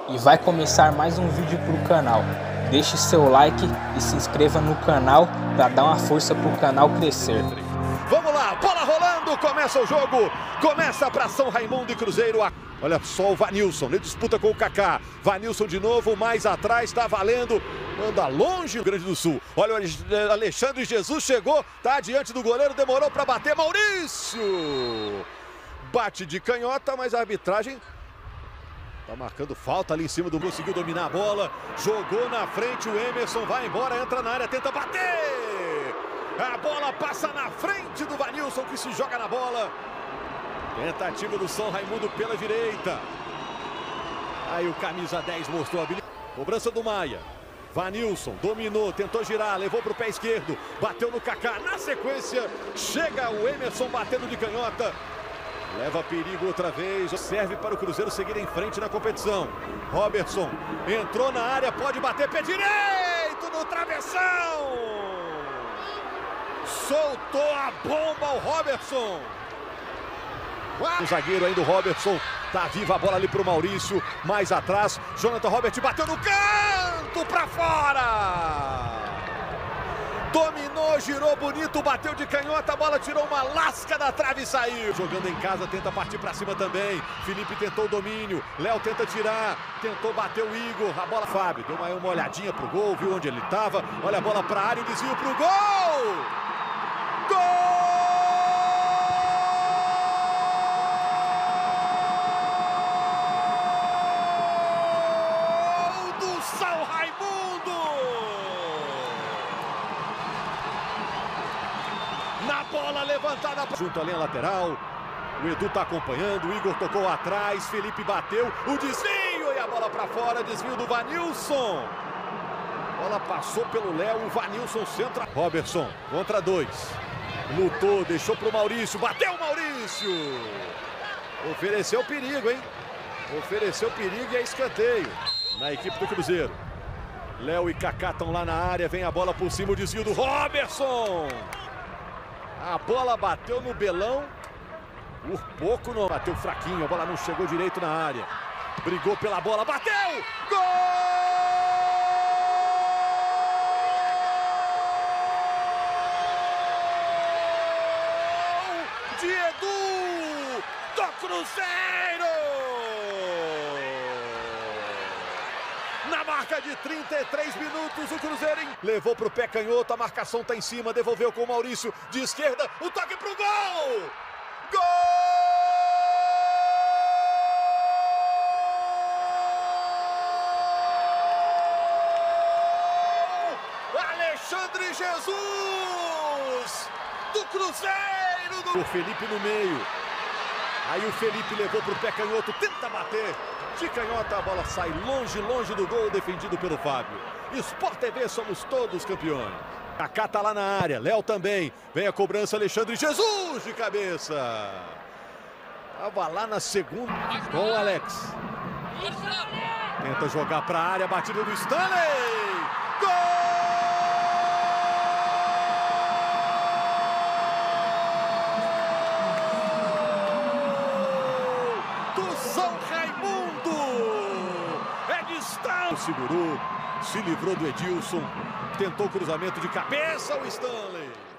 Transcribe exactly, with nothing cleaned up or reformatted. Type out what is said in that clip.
E vai começar mais um vídeo pro canal. Deixe seu like e se inscreva no canal para dar uma força pro canal crescer. Vamos lá, bola rolando, começa o jogo, começa para São Raimundo e Cruzeiro. Olha só o Vanilson, ele disputa com o Kaká. Vanilson de novo, mais atrás, tá valendo, manda longe o Rio Grande do Sul. Olha o Alexandre Jesus chegou, tá diante do goleiro, demorou para bater, Maurício! Bate de canhota, mas a arbitragem tá marcando falta ali em cima do... Conseguiu dominar a bola, jogou na frente, o Emerson vai embora, entra na área, tenta bater! A bola passa na frente do Vanilson, que se joga na bola. Tentativa do São Raimundo pela direita. Aí o camisa dez mostrou a habilidade. Cobrança do Maia. Vanilson dominou, tentou girar, levou para o pé esquerdo, bateu no Kaká. Na sequência, chega o Emerson batendo de canhota. Leva perigo outra vez, serve para o Cruzeiro seguir em frente na competição. Robertson entrou na área, pode bater, pé direito no travessão. Soltou a bomba o Robertson. O zagueiro ainda, o Robertson, tá viva a bola ali para o Maurício, mais atrás, Jonathan Robert bateu no canto para fora. Dominou, girou bonito, bateu de canhota, a bola tirou uma lasca da trave e saiu. Jogando em casa, tenta partir para cima também. Felipe tentou o domínio, Léo tenta tirar, tentou bater o Igor, a bola Fábio, deu uma, uma olhadinha pro gol, viu onde ele estava, olha a bola para a área, o desvio pro gol! Gol! Do São Raimundo! Na bola levantada junto à linha lateral, o Edu tá acompanhando, o Igor tocou atrás, Felipe bateu, o desvio e a bola para fora, desvio do Vanilson. A bola passou pelo Léo, o Vanilson centra. Robertson contra dois, lutou, deixou pro Maurício, bateu o Maurício. Ofereceu perigo, hein? Ofereceu perigo e é escanteio na equipe do Cruzeiro. Léo e Kaká estão lá na área, vem a bola por cima, o desvio do Robertson. A bola bateu no Belão, por pouco não. Bateu fraquinho, a bola não chegou direito na área. Brigou pela bola, bateu! Gol! De Edu! Do Cruzeiro! Na marca de trinta e três minutos, o Cruzeiro levou para o pé canhoto, a marcação está em cima, devolveu com o Maurício de esquerda, o toque para o gol! Gol! Alexandre Jesus! Do Cruzeiro! Do... O Felipe no meio. Aí o Felipe levou para o pé canhoto, tenta bater. De canhota, a bola sai longe, longe do gol, defendido pelo Fábio. Sport T V, somos todos campeões. Kaká tá lá na área, Léo também. Vem a cobrança, Alexandre Jesus de cabeça. Tava lá na segunda com o Alex. Tenta jogar para a área, batida do Stanley. Gol! São Raimundo! É distância! Segurou, se livrou do Edilson, tentou cruzamento de cabeça o Stanley.